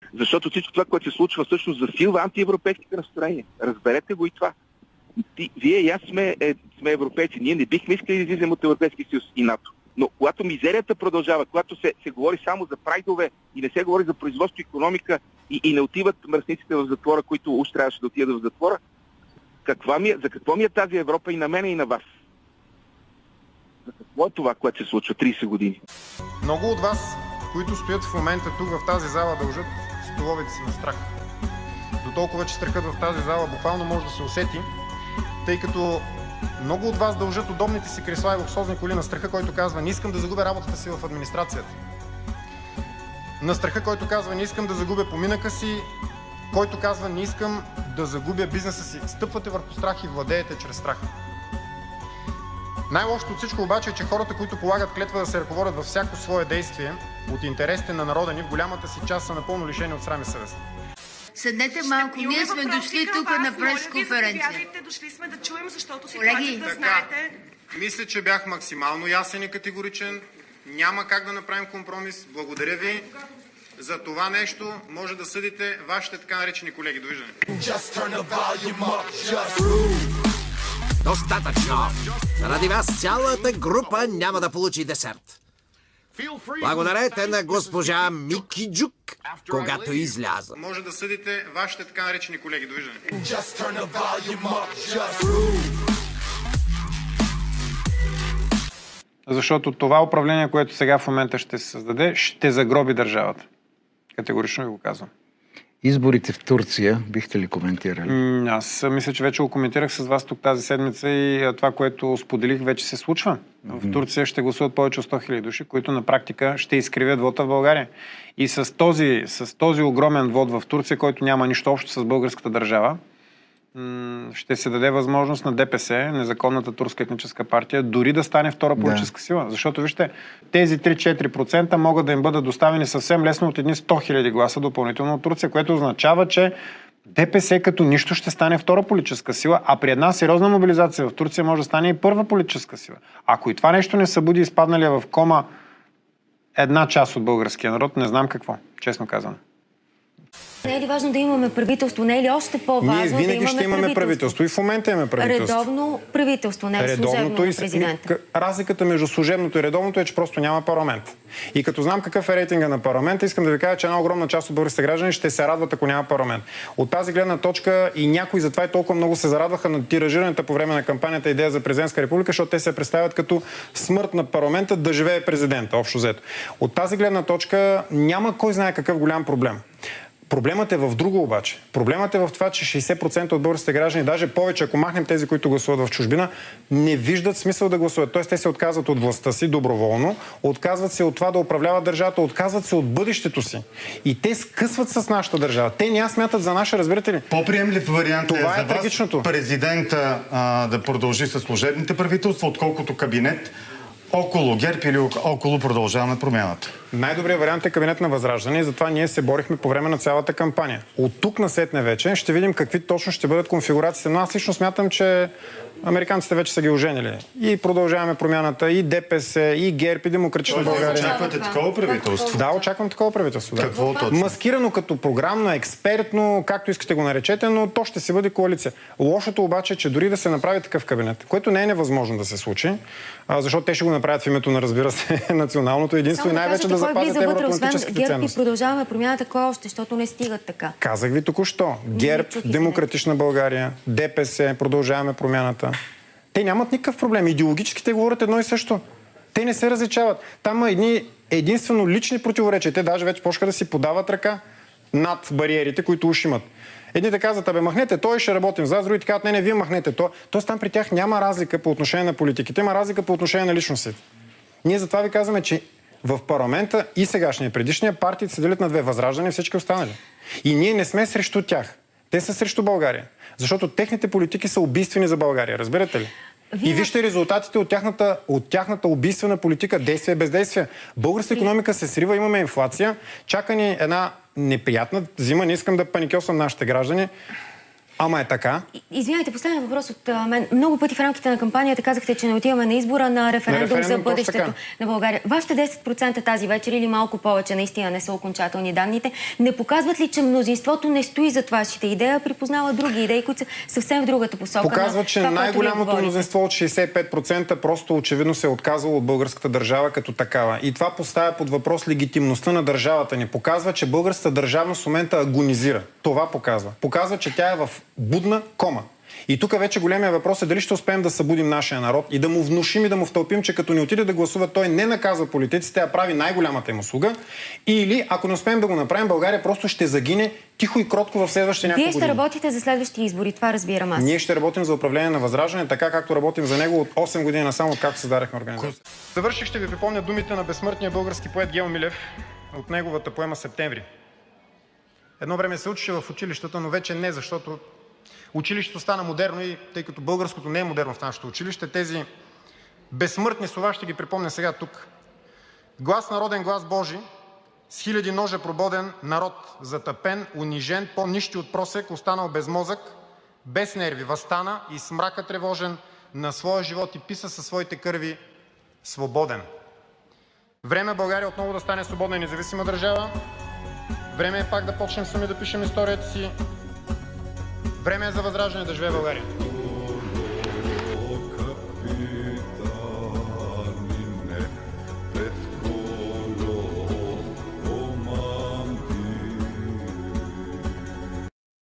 Защото всичко това, което се случва, всъщност засилва антиевропейските настроения. Разберете го и това. Вие и аз сме европейци. Ние не бихме искали да излизаме от Европейския съюз и НАТО. Но когато мизерията продължава, когато се говори само за прайдове и не се говори за производство, икономика и не отиват мръсниците в затвора, които уж трябваше да отидат в затвора, за какво ми е тази Европа и на мене и на вас? За какво е това, което се случва 30 години? Много от вас, които стоят в момента тук в тази зала, дължат столовете си на страх. До толкова, че страхът в тази зала буквално може да се усети, тъй като много от вас дължат удобните си кресла и луксозни коли на страха, който казва: не искам да загубя работата си в администрацията. На страха, който казва: не искам да загубя поминъка си, който казва: не искам да загубя бизнеса си. Стъпвате върху страх и владеете чрез страх. Най-лошото от всичко обаче е, че хората, които полагат клетва да се ръководят във всяко свое действие от интересите на народа ни, в голямата си част са напълно лишени от срам и съвест. Седнете малко, ние сме дошли тук на пресконференция. Дошли сме да чуем, защото колеги, да знаете. Мисля, че бях максимално ясен и категоричен. Няма как да направим компромис. Благодаря ви. За това нещо може да съдите вашите така наречени колеги. Довиждане. Достатъчно! Заради вас цялата група няма да получи десерт. Благодарете на госпожа Мики Джук, когато изляза. Може да съдите вашите така наречени колеги. Довиждане. Защото това управление, което сега в момента ще се създаде, ще загроби държавата. Категорично ви го казвам. Изборите в Турция, бихте ли коментирали? Аз мисля, че вече го коментирах с вас тук тази седмица и това, което споделих, вече се случва. В Турция ще гласуват повече от 100 000 души, които на практика ще изкривят вота в България. И с този огромен вод в Турция, който няма нищо общо с българската държава, ще се даде възможност на ДПС, незаконната турска етническа партия, дори да стане втора политическа сила. Защото, вижте, тези 3-4% могат да им бъдат доставени съвсем лесно от едни 100 000 гласа допълнително от Турция, което означава, че ДПС като нищо ще стане втора политическа сила, а при една сериозна мобилизация в Турция може да стане и първа политическа сила. Ако и това нещо не събуди изпадналия в кома една част от българския народ, не знам какво, честно казвам. Не е ли важно да имаме правителство? Не е ли още по-важно Ние винаги ще имаме правителство. И в момента имаме правителство. Редовно правителство, не е служебно на президента. Разликата между служебното и редовното е, че просто няма парламент. И като знам какъв е рейтинга на парламента, искам да ви кажа, че една огромна част от българските граждани ще се радват, ако няма парламент. От тази гледна точка и някои затова и толкова много се зарадваха на тиражираната по време на кампанията идея за президентска република, защото те се представят като смърт на парламента да живее президента, общо взето. От тази гледна точка няма кой знае какъв голям проблем. Проблемът е в друго обаче. Проблемът е в това, че 60% от българските граждани, даже повече, ако махнем тези, които гласуват в чужбина, не виждат смисъл да гласуват. Тоест те се отказват от властта си доброволно, отказват се от това да управляват държавата, отказват се от бъдещето си. И те скъсват с нашата държава. Те няма смятат за наша, разбирате ли? По-приемлив вариант това е за вас президента да продължи със служебните правителства, отколкото кабинет около ГЕРБ или около Продължаваме промяната. Най-добрият вариант е кабинет на Възраждане и затова ние се борихме по време на цялата кампания. От тук насетне вече ще видим какви точно ще бъдат конфигурациите, но аз лично смятам, че американците вече са ги оженили. И Продължаваме промяната, и ДПС, и ГЕРБ, и Демократична България. Очаквате такова правителство? Да, очаквам такова правителство. Да. Какво точно? Маскирано като програмно, експертно, както искате го наречете, но то ще си бъде коалиция. Лошото обаче е, че дори да се направи такъв кабинет, което не е невъзможно да се случи, защото те ще го направят в името на, разбира се, националното единство и най-вече да запазят евроатлантическите ценности. ГЕРБ и Продължаваме промяната, кой още, защото не стигат така. Казах ви току-що. ГЕРБ, Демократична България, ДПС, Продължаваме промяната. Те нямат никакъв проблем. Идеологически те говорят едно и също. Те не се различават. Там има едни единствено лични противоречия. Те даже вече почнаха да си подават ръка над бариерите, които уж имат. Едните казват: абе, махнете той, ще работим за вас, други казват: не, вие махнете то. Тоест там при тях няма разлика по отношение на политиките, има разлика по отношение на личностите. Ние затова ви казваме, че в парламента и сегашния, и предишния, партиите се делят на две: Възраждане и всички останали. И ние не сме срещу тях. Те са срещу България. Защото техните политики са убийствени за България. Разбирате ли? И вижте резултатите от тяхната убийствена политика, действие, бездействие. Българската икономика се срива, имаме инфлация, чака ни една неприятна зима, не искам да паникьосвам нашите граждани. Ама е така. Извинявайте, последен въпрос от мен. Много пъти в рамките на кампанията казахте, че не отиваме на избора, на референдум за бъдещето на България. Вашите 10% тази вечер или малко повече, наистина не са окончателни данните, не показват ли, че мнозинството не стои зад вашите идеи, а припознава други идеи, които са съвсем в другата посока? Показват, че най-голямото мнозинство от 65% просто очевидно се е отказало от българската държава като такава. И това поставя под въпрос легитимността на държавата ни. Показва, че българската държавност в момента агонизира. Това показва. Показва, че тя е в будна кома. И тук вече големия въпрос е дали ще успеем да събудим нашия народ и да му внушим и да му втълпим, че като ни отиде да гласува, той не наказва политиците, а прави най-голямата им услуга. Или, ако не успеем да го направим, България просто ще загине тихо и кротко в следващите няколко години. Вие ще работите за следващи избори, това разбирам аз. Ние ще работим за управление на Възраждане, така както работим за него от 8 години насам, откакто създадахме организация. Завърших, ще ви припомня думите на безсмъртния български поет Гео Милев от неговата поема "Септември". Едно време се учеше в училищата, но вече не, защото училището стана модерно и тъй като българското не е модерно в нашето училище, тези безсмъртни слова ще ги припомня сега тук. Глас народен, глас Божи, с хиляди ножа прободен народ, затъпен, унижен, по-нищи от просек, останал без мозък, без нерви, възстана и с мрака тревожен на своя живот и писа със своите кърви свободен. Време България отново да стане свободна и независима държава. Време е пак да почнем сами да пишем историята си. Време е за Възраждане. Да живее България!